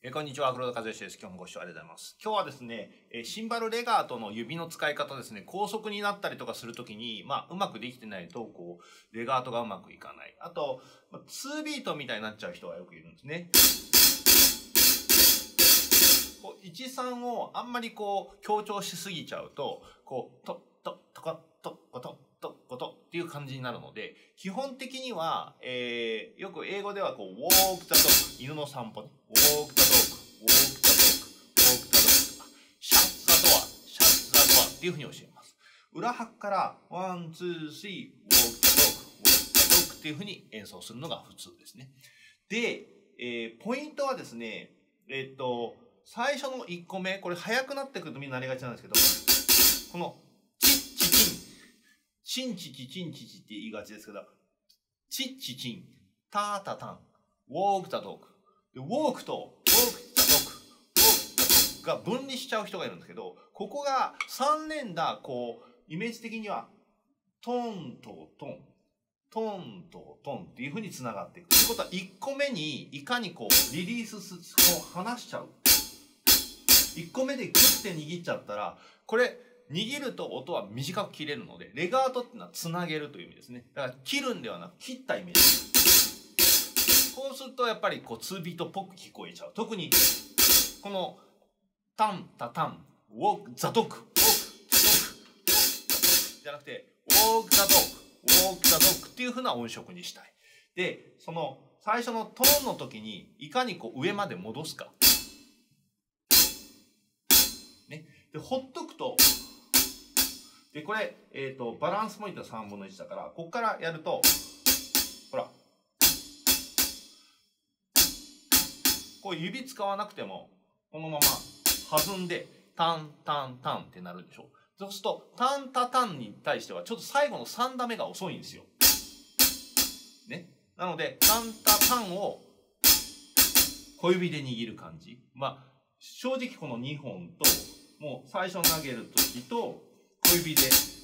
こんにちは、黒田和義です。今日もご視聴ありがとうございます。今日はですね、シンバルレガートの指の使い方ですね、高速になったりとかするときに、うまくできてないと、レガートがうまくいかない。あと、2ビートみたいになっちゃう人がよくいるんですね。1、3をあんまり強調しすぎちゃうと、トっていう感じになるので、基本的には、よく英語ではウォーク・ザ・ドッグ、犬の散歩ね。ウォーク・ザ・ドッグ、ウォーク・ザ・ドッグ、ウォーク・ザ・ドッグ、シャッ・ザ・ドア、シャッ・ザ・ドアっていうふうに教えます。裏拍からワン、ツー、スリー、ウォーク・ザ・ドッグ、ウォーク・ザ・ドッグっていうふうに演奏するのが普通ですね。で、ポイントはですね、最初の1個目、これ速くなってくるとみんななりがちなんですけど、このチンチチチンチチって言いがちですけど、チッチチン、タータタン、ウォークザドッグ。で、ウォークとウォークザドッグ、ウォークザドッグが分離しちゃう人がいるんですけど、ここが3連打、イメージ的には、トンとトン、トンとトンっていう風に繋がっていく。ということは、1個目にいかにリリース離しちゃう。1個目でグッて握っちゃったら、これ、握ると音は短く切れるので、レガートっていうのはつなげるという意味ですね。だから切るんではなく切ったイメージ。こうするとやっぱり2ビートっぽく聞こえちゃう。特にこのタンタタン、ウォークザドッグ、ウォークザドッグ、ウォークザドッグじゃなくて、ウォークザドッグ、ウォークザドッグっていう風な音色にしたい。で、その最初のトーンの時にいかに上まで戻すか。ね。で、ほっとくと、で、これ、バランスポイントは3分の1だから、ここからやると、ほら。指使わなくても、このまま弾んで、タン、タン、タンってなるでしょ。そうすると、タン、タ、タンに対しては、ちょっと最後の3打目が遅いんですよ。ね。なので、タン、タ、タンを、小指で握る感じ。正直この2本と、もう最初投げるときと、小指で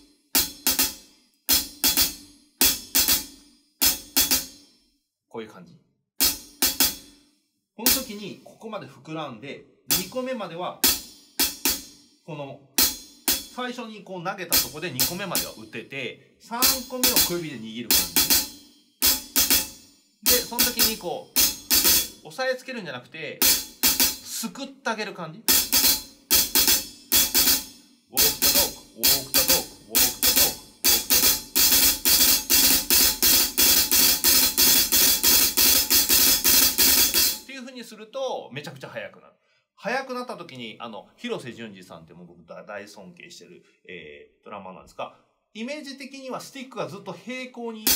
こういう感じ。この時にここまで膨らんで2個目まではこの最初に投げたとこで2個目までは打てて3個目を小指で握る感じで、その時に押さえつけるんじゃなくてすくってあげる感じ。ウォークザドッグ、ウォークザドッグ、ウォークザドッグ、ウォークザドッグっていう風にするとめちゃくちゃ速くなる。速くなった時に広瀬淳二さんってもう僕大尊敬してる、ドラマーなんですが、イメージ的にはスティックがずっと平行にず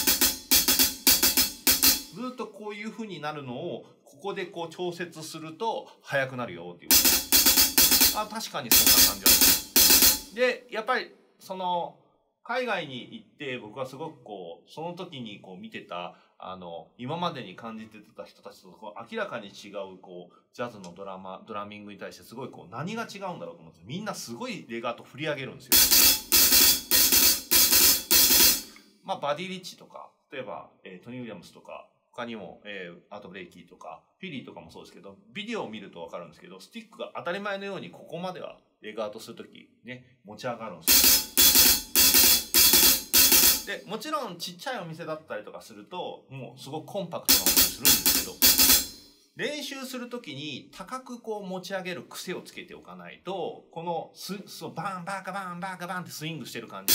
っとこういう風になるのをここで調節すると速くなるよっていう。確かにそんな感じは。で、やっぱり、海外に行って、僕はすごくその時に見てた、今までに感じてた人たちと明らかに違う、ジャズのドラミングに対してすごい何が違うんだろうと思って、みんなすごいレガート振り上げるんですよ。バディ・リッチとか、例えば、トニー・ウィリアムスとか、他にも、アート・ブレイキーとか、フィリーとかもそうですけど、ビデオを見るとわかるんですけど、スティックが当たり前のようにここまではレガートするときね、持ち上がるんですよ。で、もちろんちっちゃいお店だったりとかすると、もうすごくコンパクトな音にするんですけど、練習するときに高く持ち上げる癖をつけておかないと、このバンバカバンバカバンってスイングしてる感じ。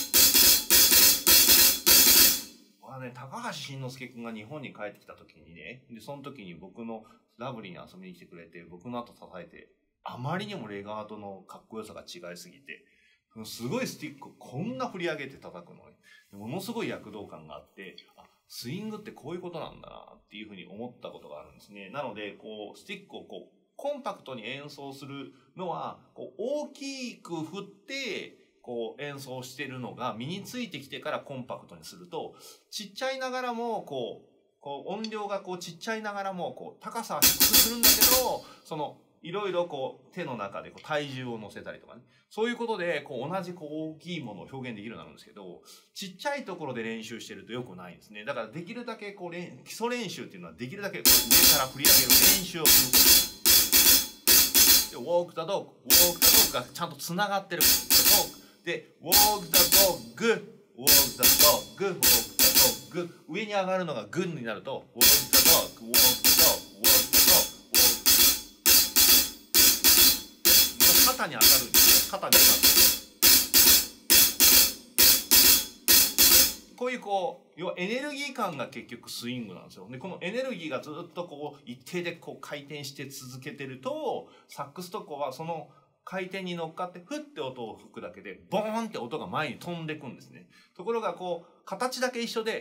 高橋慎之介くんが日本に帰ってきた時にね、で、その時に僕のラブリーに遊びに来てくれて、僕の後支えて、あまりにもレガートのかっこよさが違いすぎて、すごいスティックをこんな振り上げて叩くのに、ものすごい躍動感があって、スイングってこういうことなんだなっていうふうに思ったことがあるんですね。なので、スティックをコンパクトに演奏するのは、大きく振って、演奏してるのが身についてきてからコンパクトにすると、ちっちゃいながらも、音量がちっちゃいながらも、高さは低くするんだけど、いろいろ手の中で体重を乗せたりとかね。そういうことで、同じ大きいものを表現できるようになるんですけど、ちっちゃいところで練習してると良くないんですね。だからできるだけ基礎練習っていうのはできるだけ上から振り上げる練習をすること。 walk the dog walk the dog がちゃんとつながってる。で walk the dog walk the dog walk the dog 上に上がるのがグになると walk the dog walk the dog walk the dog walk 肩に当たるんですね。肩に当たる。こういう要はエネルギー感が結局スイングなんですよ。でこのエネルギーがずっと一定で回転して続けてるとサックスとはその回転に乗っかってフッて音を吹くだけでボーンって音が前に飛んでいくんですね。ところが形だけ一緒で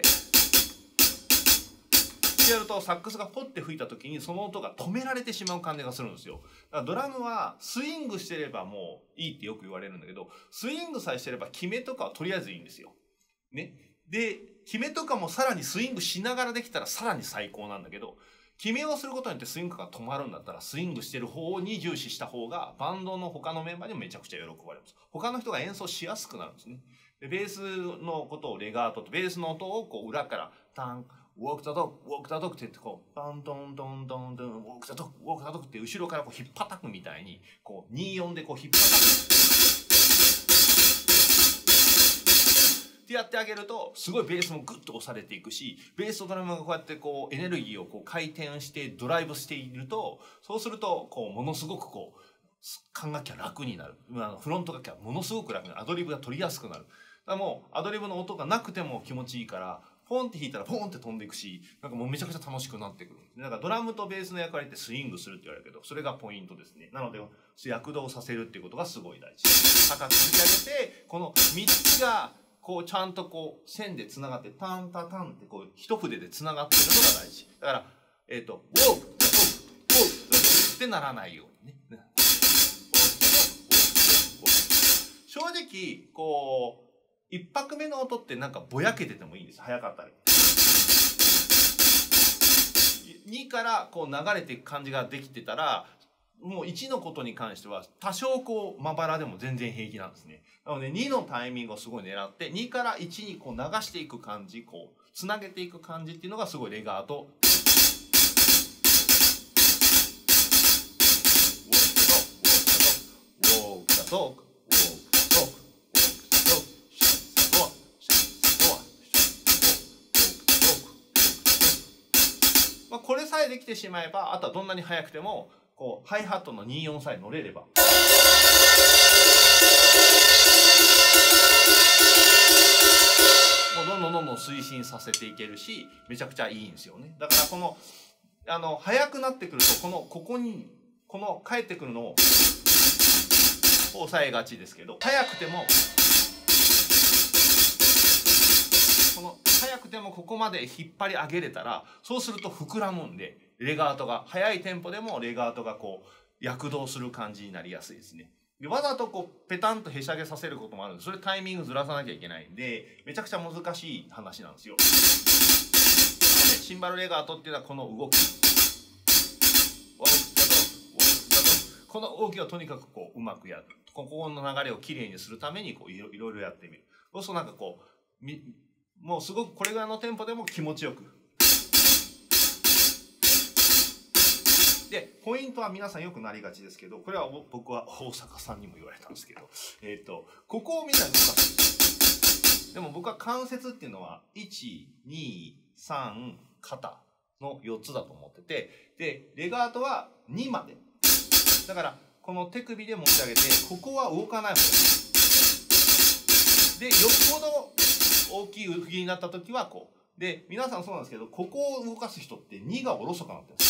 やるとサックスがポッて吹いた時にその音が止められてしまう感じがするんですよ。だからドラムはスイングしてればもういいってよく言われるんだけど、スイングさえしてれば決めとかはとりあえずいいんですよ。ね。で決めとかもさらにスイングしながらできたらさらに最高なんだけど、決めをすることによってスイングが止まるんだったらスイングしてる方に重視した方がバンドの他のメンバーにもめちゃくちゃ喜ばれます。他の人が演奏しやすくなるんですね。でベースのことをレガートとベースの音を裏からタンウォーク・ザ・ドッグ、ウォーク・ザ・ドッグって言ってパントントントントン、ウォーク・ザ・ドッグ、ウォーク・ザ・ドッグって後ろから引っ叩くみたいに、24で引っ叩く。ってやってあげると、すごいベースもグッと押されていくし、ベースとドラムがこうやってエネルギーを回転してドライブしていると、そうすると、ものすごく管楽器は楽になる。フロント楽器はものすごく楽になる。アドリブが取りやすくなる。だからもう、アドリブの音がなくても気持ちいいから、ポンって弾いたらポンって飛んでいくし、なんかもうめちゃくちゃ楽しくなってくるんですね。だからドラムとベースの役割ってスイングするって言われるけど、それがポイントですね。なので、躍動させるっていうことがすごい大事。高く振り上げて、この3つが、ちゃんと線で繋がって、タンタタンって一筆で繋がってるのが大事。だから、ウォーク、ウォーク、ウォークってならないようにね。正直、一拍目の音ってなんかぼやけててもいいんです。早かったり。2から流れていく感じができてたら、もう1のことに関しては多少まばらでも全然平気なんですね。なので2のタイミングをすごい狙って2から1に流していく感じ、つなげていく感じっていうのがすごいレガート。ウォークだと、これさえできてしまえば、あとはどんなに速くても、ハイハットの24さえ乗れれば。もうどんどん推進させていけるし、めちゃくちゃいいんですよね。だから速くなってくると、ここに、帰ってくるのを、抑えがちですけど、速くても、速くてもここまで引っ張り上げれたら、そうすると膨らむんで、レガートが、速いテンポでもレガートが躍動する感じになりやすいですね。でわざとペタンとへしゃげさせることもあるんで、それタイミングずらさなきゃいけないんで、めちゃくちゃ難しい話なんですよ。シンバルレガートっていうのはこの動き。この動きをとにかくうまくやる。ここの流れをきれいにするためにいろいろやってみる。そうするとなんかもうすごくこれぐらいのテンポでも気持ちよく。で、ポイントは皆さんよくなりがちですけど、これは僕は大阪さんにも言われたんですけど、ここをみんな動かす。でも僕は関節っていうのは、1、2、3、肩の4つだと思ってて、で、レガートは2まで。だから、この手首で持ち上げて、ここは動かない方がいい。で、よっぽど大きい動きになった時はで、皆さんそうなんですけど、ここを動かす人って2がおろそかになってるんです。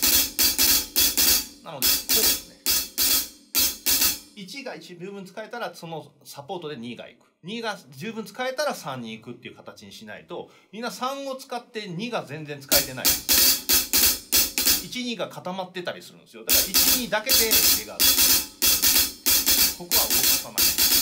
なので、こうですね。1が十分使えたら、そのサポートで2がいく。2が十分使えたら3に行くっていう形にしないと、みんな3を使って2が全然使えてない。1、2が固まってたりするんですよ。だから1、2だけでレガート。ここは動かさない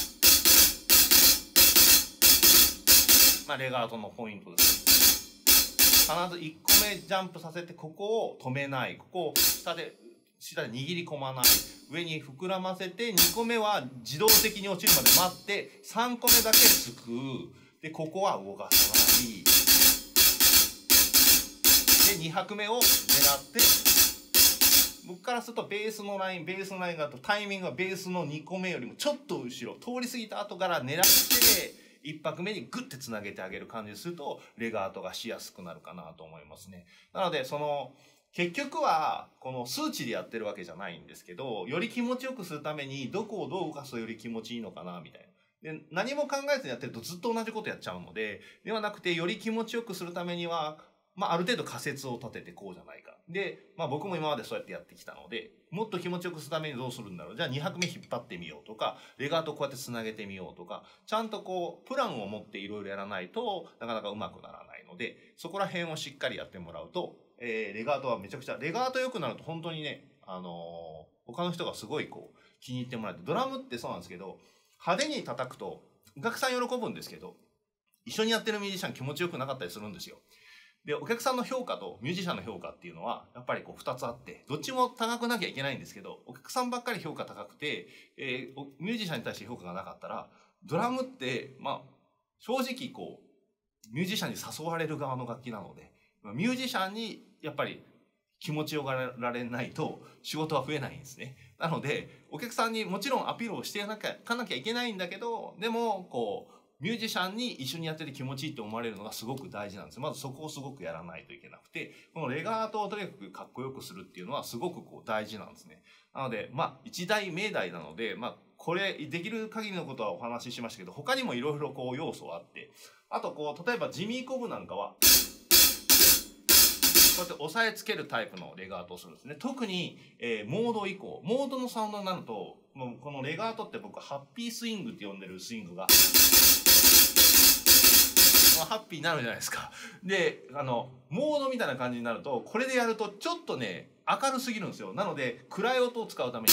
。レガートのポイントです。必ず1個目ジャンプさせて、ここを止めない。ここを下で握り込まない。上に膨らませて、2個目は自動的に落ちるまで待って、3個目だけすくう。で、ここは動かさない。で、2拍目を狙って、 僕からするとベースのラインがタイミングがベースの2個目よりもちょっと後ろ、通り過ぎた後から狙って1拍目にグッてつなげてあげる感じにするとレガートがしやすくなるかなと思いますね。なので結局はこの数値でやってるわけじゃないんですけど、より気持ちよくするためにどこをどう動かすとより気持ちいいのかなみたいな。で、何も考えずにやってるとずっと同じことやっちゃうので、ではなくてより気持ちよくするためには、ある程度仮説を立ててこうじゃないか。で、僕も今までそうやってやってきたので、もっと気持ちよくするためにどうするんだろう。じゃあ2拍目引っ張ってみようとか、レガートこうやってつなげてみようとか、ちゃんとプランを持っていろいろやらないとなかなかうまくならないので、そこら辺をしっかりやってもらうと、レガートはめちゃくちゃ、レガート良くなると本当にね、他の人がすごい気に入ってもらえて、ドラムってそうなんですけど、派手に叩くとお客さん喜ぶんですけど、一緒にやってるミュージシャン気持ちよくなかったりするんですよ。で、お客さんの評価とミュージシャンの評価っていうのは、やっぱり2つあって、どっちも高くなきゃいけないんですけど、お客さんばっかり評価高くて、ミュージシャンに対して評価がなかったら、ドラムって、正直ミュージシャンに誘われる側の楽器なので、ミュージシャンにやっぱり気持ちよがられないと仕事は増えないんですね。なので、お客さんにもちろんアピールをしていかなきゃいけないんだけど、でも、ミュージシャンに一緒にやってて気持ちいいって思われるのがすごく大事なんです。まずそこをすごくやらないといけなくて、このレガートをとにかくかっこよくするっていうのはすごく大事なんですね。なので、一大命題なので、これできる限りのことはお話ししましたけど、他にもいろいろ要素はあって、あと例えばジミーコブなんかは、こうやって押さえつけるタイプのレガートをするんですね。特に、モード以降、モードのサウンドになると、このレガートって僕ハッピースイングって呼んでるスイングが、ハッピーになるじゃないですか。で、モードみたいな感じになると、これでやるとちょっとね、明るすぎるんですよ。なので、暗い音を使うために、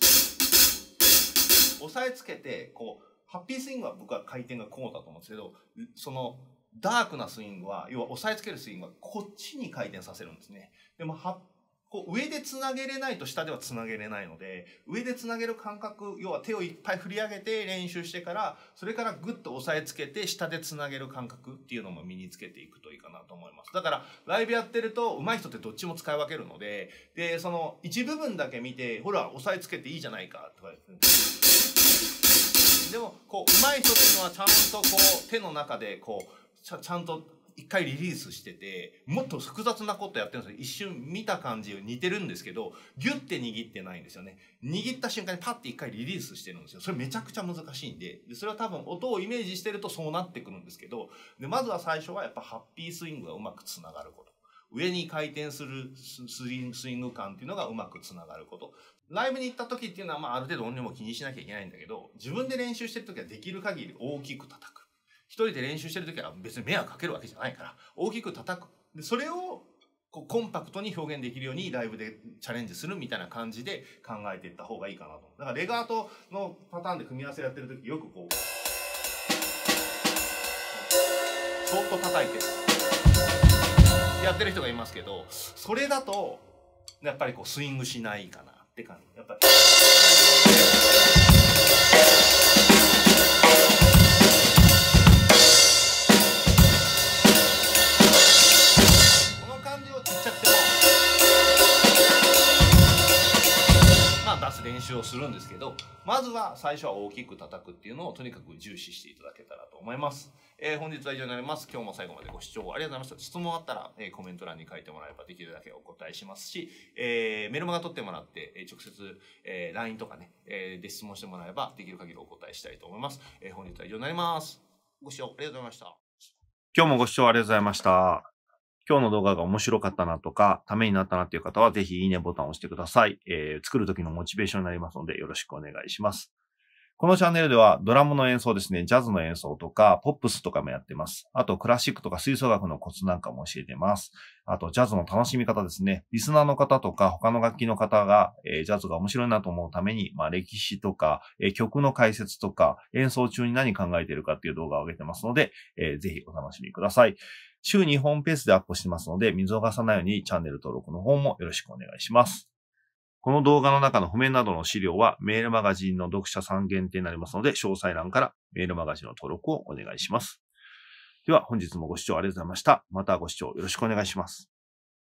押さえつけて、ハッピースイングは僕は回転がこうだと思うんですけど、ダークなスイングは、要は押さえつけるスイングはこっちに回転させるんですね。でも、上でつなげれないと下ではつなげれないので、上でつなげる感覚、要は手をいっぱい振り上げて練習してから、それからグッと押さえつけて下でつなげる感覚っていうのも身につけていくといいかなと思います。だから、ライブやってると上手い人ってどっちも使い分けるので、で、一部分だけ見て、ほら、押さえつけていいじゃないか、とか言って。でも、上手い人っていうのはちゃんと手の中でちゃんと一回リリースしてて、もっと複雑なことやってるんですよ。一瞬見た感じ似てるんですけど、ギュッて握ってないんですよね。握った瞬間にパッて一回リリースしてるんですよ。それめちゃくちゃ難しいんで、それは多分音をイメージしてるとそうなってくるんですけど、で、まずは最初はやっぱハッピースイングがうまくつながること。上に回転するスイング感っていうのがうまくつながること。ライブに行った時っていうのはある程度音量も気にしなきゃいけないんだけど、自分で練習してる時はできる限り大きく叩く。一人で練習してる時は別に迷惑かけるわけじゃないから、大きく叩く。で、それをコンパクトに表現できるようにライブでチャレンジするみたいな感じで考えていった方がいいかなと。だからレガートのパターンで組み合わせやってる時よくそっと叩いてやってる人がいますけど、それだとやっぱりスイングしないかなって感じ。やっぱり練習をするんですけど、まずは最初は大きく叩くっていうのをとにかく重視していただけたらと思います。本日は以上になります。今日も最後までご視聴ありがとうございました。質問あったら、コメント欄に書いてもらえばできるだけお答えしますし、メルマガ取ってもらって、直接、LINE とかね、で質問してもらえばできる限りお答えしたいと思います。本日は以上になります。ご視聴ありがとうございました。今日もご視聴ありがとうございました。今日の動画が面白かったなとか、ためになったなっていう方は、ぜひいいねボタンを押してください。作る時のモチベーションになりますので、よろしくお願いします。このチャンネルでは、ドラムの演奏ですね、ジャズの演奏とか、ポップスとかもやってます。あと、クラシックとか吹奏楽のコツなんかも教えてます。あと、ジャズの楽しみ方ですね。リスナーの方とか、他の楽器の方が、ジャズが面白いなと思うために、歴史とか、曲の解説とか、演奏中に何考えているかっていう動画を上げてますので、ぜひお楽しみください。週2本ペースでアップしてますので、見逃さないようにチャンネル登録の方もよろしくお願いします。この動画の中の譜面などの資料はメールマガジンの読者さん限定になりますので、詳細欄からメールマガジンの登録をお願いします。では本日もご視聴ありがとうございました。またご視聴よろしくお願いします。